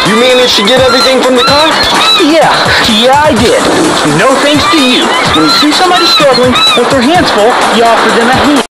You managed to get everything from the car? Yeah, I did. No thanks to you. When you see somebody struggling with their hands full, you offer them a hand.